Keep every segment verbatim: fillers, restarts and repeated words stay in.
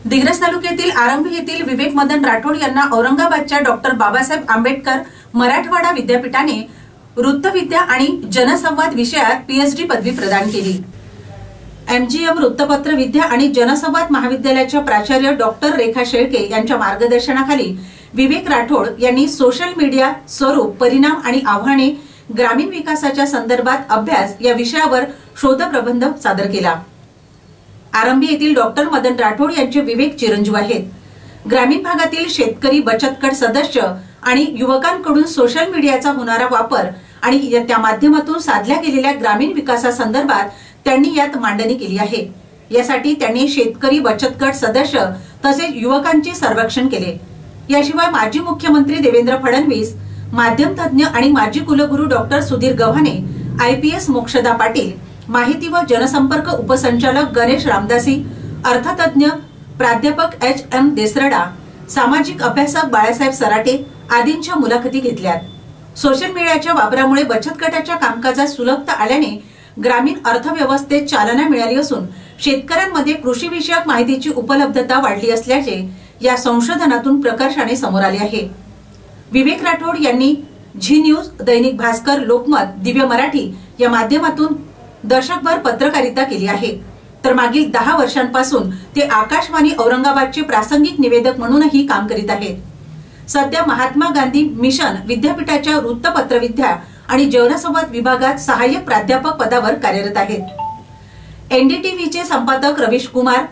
दिग्रस तालुक्यातील आरंभी येथील विवेक मदन राठोड यांना औरंगाबादच्या डॉक्टर बाबासाहेब आंबेडकर मराठवाडा विद्यापीठाने वृत्तविद्या आणि जनसंवाद विषयात पीएचडी पदवी प्रदान केली। एमजीएम वृत्तपत्र विद्या आणि जनसंवाद महाविद्यालयाच्या प्राचार्य डॉक्टर रेखा शेळके यांच्या मार्गदर्शनाखाली विवेक राठोड यांनी सोशल मीडिया स्वरूप, परिणाम आणि आव्हाने ग्रामीण विकासाच्या संदर्भात अभ्यास या विषयावर शोधप्रबंध सादर केला। आरंभी येथील डॉक्टर मदन राठोड यांचे विवेक चिरंजीव आहेत। ग्रामीण भागातील शेतकरी बचत गट सदस्य आणि युवकांकडून सोशल मीडियाचा होणारा वापर आणि त्या माध्यमातून साधल्या गेलेल्या ग्रामीण विकासासंदर्भात त्यांनी यात मांडणी केली आहे। यासाठी त्यांनी शेतकरी बचत गट सदस्य तसेच युवकांचे सर्वेक्षण केले। याशिवाय माजी मुख्यमंत्री देवेंद्र फडणवीस, माध्यम तज्ञ आणि माजी कुलगुरू डॉक्टर सुधीर गव्हाणे, आयपीएस मोक्षदा पाटील, माहिती व जनसंपर्क उपसंचालक गणेश रामदासी, अर्थतज्ञ प्राध्यापक एच एम देसरडा, सामाजिक अभ्यासक बाळासाहेब सराटे आदींच्या मुलाखती घेतल्यात। सोशल मीडियाच्या वापरामुळे बचत गटाच्या कामकाजात सुलभता आल्याने ग्रामीण अर्थव्यवस्थेत चालना मिळाली असून शेतकऱ्यांमध्ये कृषीविषयक माहितीची उपलब्धता वाढली असल्याचे या संशोधनातून प्रकर्षाने समोर आले आहे। विवेक राठोड यांनी झी न्यूज, दैनिक भास्कर, लोकमत, दिव्य मराठी या माध्यमातून दशकभर पत्रकारिता केली आहे, तर मागील दहा वर्षांपासून ते आकाशवाणी औरंगाबादचे प्रासंगिक निवेदक म्हणूनही काम करीत आहेत। सध्या महात्मा गांधी मिशन विद्यापीठाच्या वृत्तपत्रविद्या आणि जनसंवाद विभागात सहाय्यक प्राध्यापक पदावर कार्यरत आहेत। एनडीटीव्हीचे संपादक रवीश कुमार,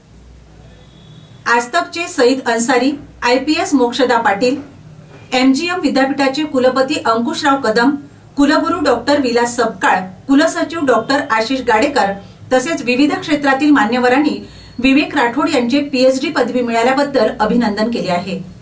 आजतकचे सईद अन्सारी, आयपीएस मोक्षदा पाटील, एमजीएम विद्यापीठाचे कुलपती अंकुशराव कदम, कुलगुरू डॉक्टर विलास सपकाळ, कुलसचिव डॉक्टर आशिष गाडेकर तसेच विविध क्षेत्रातील मान्यवरांनी विवेक राठोड यांचे पीएचडी पदवी मिळाल्याबद्दल अभिनंदन केले आहे।